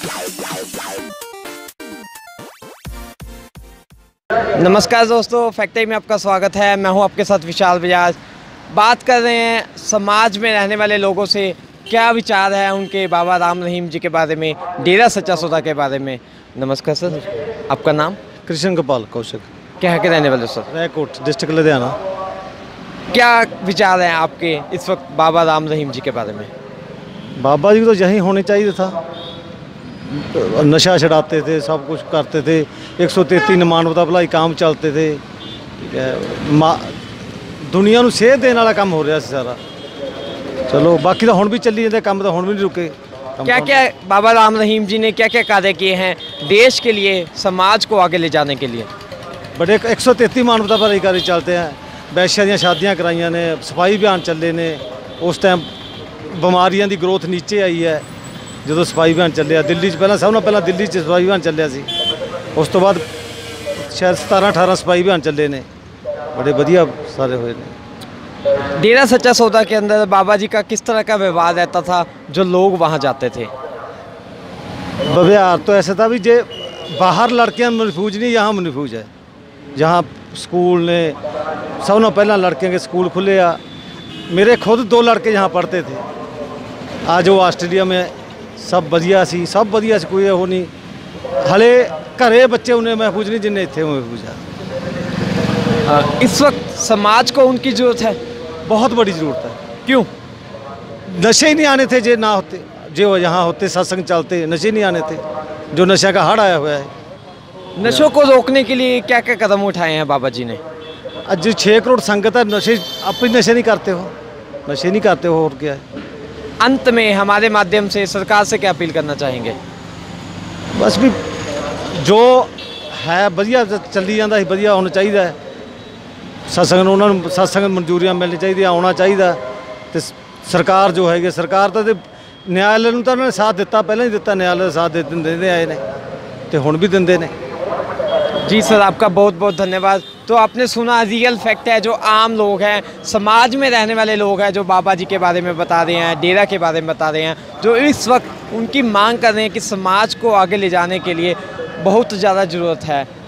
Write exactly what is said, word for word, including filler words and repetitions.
नमस्कार दोस्तों, फैक्ट्री में आपका स्वागत है। मैं हूं आपके साथ विशाल बजाज। बात कर रहे हैं समाज में रहने वाले लोगों से, क्या विचार है उनके बाबा राम रहीम जी के बारे में, डेरा सच्चा सौदा के बारे में। नमस्कार सर, आपका नाम? कृष्ण गोपाल कौशिक। क्या के रहने वाले सर? रैकोट, डिस्ट्रिक्ट लुधियाना। क्या विचार हैं आपके इस वक्त बाबा राम रहीम जी के बारे में? बाबा जी तो यहीं होने चाहिए था। नशा छड़ाते थे, सब कुछ करते थे। एक सौ तेती मानवता भलाई काम चलते थे। ठीक है, मा दुनिया ਨੂੰ ਸੇਧ देने वाला काम हो रहा है सारा। चलो बाकी तो हुण भी चली जाते काम, तो हुण भी नहीं रुके। क्या क्या बाबा राम रहीम जी ने क्या क्या कार्य किए हैं देश के लिए, समाज को आगे ले जाने के लिए? बड़े एक सौ तेती मानवता भलाई कार्य चलते हैं। वैश्या दी शादियां कराइयां ने, सफाई अभियान चले ने। उस टाइम बीमारियां की ग्रोथ नीचे आई है जो सफाई अभियान चलिया। दिल्ली पहला सब पहला दिल्ली सफाई अभियान चलिया सी। उस तो बाद शायद सतारह अठारह सफाई अभियान चले ने, बड़े वधिया सारे हुए ने। डेरा सच्चा सौदा के अंदर बाबा जी का किस तरह का व्यवहार रहता था जो लोग वहाँ जाते थे? व्यवहार तो ऐसा था भी जे बाहर लड़कियां महफूज नहीं, यहाँ महफूज है। जहाँ स्कूल ने सब ना पहला लड़कियों के स्कूल खुले आ। मेरे खुद दो लड़के यहाँ पढ़ते थे। आज वो ऑस्ट्रेलिया में सब वधिया सी, सब वधिया सी, कोई वो नहीं। हले घरे बच्चे उन्हें महफूज नहीं जिन्हें इतने महफूज है। इस वक्त समाज को उनकी ज़रूरत है, बहुत बड़ी ज़रूरत है। क्यों? नशे ही नहीं आने थे जे ना होते, जो यहाँ होते सत्संग चलते, नशे नहीं आने थे। जो नशे का हड़ आया हुआ है। नशों को रोकने के लिए क्या क्या कदम उठाए हैं बाबा जी ने? आज जो छः करोड़ संगत है, नशे आप भी नशे नहीं करते हो, नशे नहीं करते हो, और क्या है। अंत में हमारे माध्यम से सरकार से क्या अपील करना चाहेंगे? बस भी जो है वधिया चली जाता है, वधिया होना चाहिए। सत्संग उन्होंने सत्संग मंजूरियां मिलनी चाहिए, आना चाहिए। तो सरकार जो है, सरकार तो न्यायालय ਨੂੰ ਤਾਂ उन्होंने साथ दिता, पहले ही दिता, न्यायालय साथ दे देते आए ने, तो हुण भी देंदे ने। जी सर, आपका बहुत बहुत धन्यवाद। तो आपने सुना, रियल फैक्ट है, जो आम लोग हैं, समाज में रहने वाले लोग हैं, जो बाबा जी के बारे में बता रहे हैं, डेरा के बारे में बता रहे हैं, जो इस वक्त उनकी मांग कर रहे हैं कि समाज को आगे ले जाने के लिए बहुत ज़्यादा ज़रूरत है।